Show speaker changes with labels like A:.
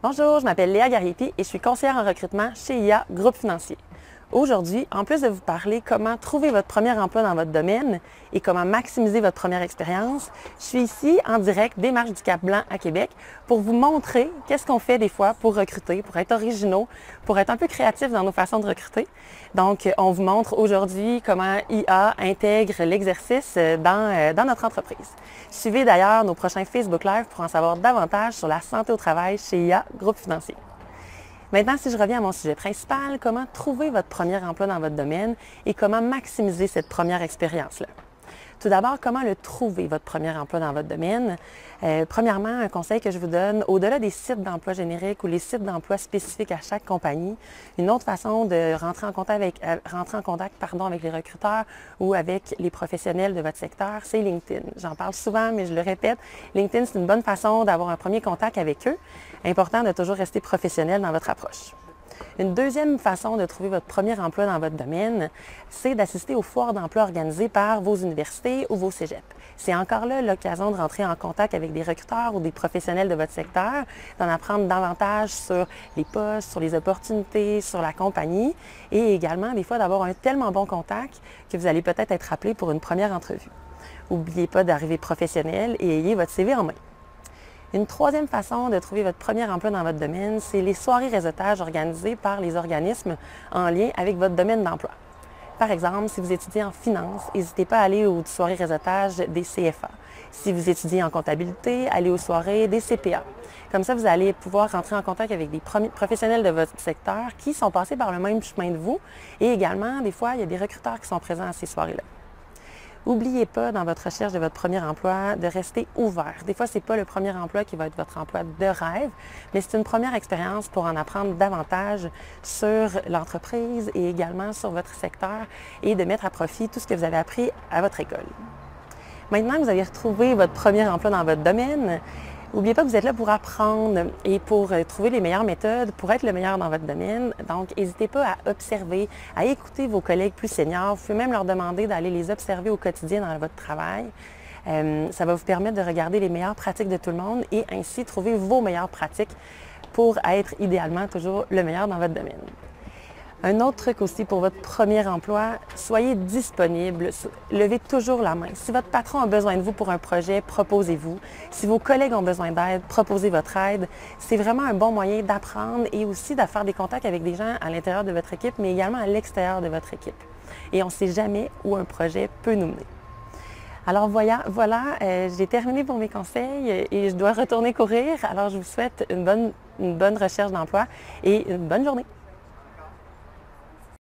A: Bonjour, je m'appelle Léa Gariepi et je suis conseillère en recrutement chez IA Groupe Financier. Aujourd'hui, en plus de vous parler comment trouver votre premier emploi dans votre domaine et comment maximiser votre première expérience, je suis ici en direct des Marches du Cap-Blanc à Québec pour vous montrer qu'est-ce qu'on fait des fois pour recruter, pour être originaux, pour être un peu créatifs dans nos façons de recruter. Donc, on vous montre aujourd'hui comment IA intègre l'exercice dans notre entreprise. Suivez d'ailleurs nos prochains Facebook Live pour en savoir davantage sur la santé au travail chez IA Groupe Financier. Maintenant, si je reviens à mon sujet principal, comment trouver votre premier emploi dans votre domaine et comment maximiser cette première expérience-là. Tout d'abord, comment le trouver, votre premier emploi dans votre domaine? Premièrement, un conseil que je vous donne, au-delà des sites d'emploi génériques ou les sites d'emploi spécifiques à chaque compagnie, une autre façon de rentrer en contact avec les recruteurs ou avec les professionnels de votre secteur, c'est LinkedIn. J'en parle souvent, mais je le répète, LinkedIn, c'est une bonne façon d'avoir un premier contact avec eux. Important de toujours rester professionnel dans votre approche. Une deuxième façon de trouver votre premier emploi dans votre domaine, c'est d'assister aux foires d'emploi organisées par vos universités ou vos cégeps. C'est encore là l'occasion de rentrer en contact avec des recruteurs ou des professionnels de votre secteur, d'en apprendre davantage sur les postes, sur les opportunités, sur la compagnie et également des fois d'avoir un tellement bon contact que vous allez peut-être être appelé pour une première entrevue. N'oubliez pas d'arriver professionnel et ayez votre CV en main. Une troisième façon de trouver votre premier emploi dans votre domaine, c'est les soirées réseautage organisées par les organismes en lien avec votre domaine d'emploi. Par exemple, si vous étudiez en finance, n'hésitez pas à aller aux soirées réseautage des CFA. Si vous étudiez en comptabilité, allez aux soirées des CPA. Comme ça, vous allez pouvoir rentrer en contact avec des professionnels de votre secteur qui sont passés par le même chemin de vous. Et également, des fois, il y a des recruteurs qui sont présents à ces soirées-là. N'oubliez pas, dans votre recherche de votre premier emploi, de rester ouvert. Des fois, ce n'est pas le premier emploi qui va être votre emploi de rêve, mais c'est une première expérience pour en apprendre davantage sur l'entreprise et également sur votre secteur et de mettre à profit tout ce que vous avez appris à votre école. Maintenant que vous avez retrouvé votre premier emploi dans votre domaine, n'oubliez pas que vous êtes là pour apprendre et pour trouver les meilleures méthodes pour être le meilleur dans votre domaine. Donc, n'hésitez pas à observer, à écouter vos collègues plus seniors. Vous pouvez même leur demander d'aller les observer au quotidien dans votre travail. Ça va vous permettre de regarder les meilleures pratiques de tout le monde et ainsi trouver vos meilleures pratiques pour être idéalement toujours le meilleur dans votre domaine. Un autre truc aussi pour votre premier emploi, soyez disponible, levez toujours la main. Si votre patron a besoin de vous pour un projet, proposez-vous. Si vos collègues ont besoin d'aide, proposez votre aide. C'est vraiment un bon moyen d'apprendre et aussi de faire des contacts avec des gens à l'intérieur de votre équipe, mais également à l'extérieur de votre équipe. Et on ne sait jamais où un projet peut nous mener. Alors voilà, j'ai terminé pour mes conseils et je dois retourner courir. Alors je vous souhaite une bonne recherche d'emploi et une bonne journée.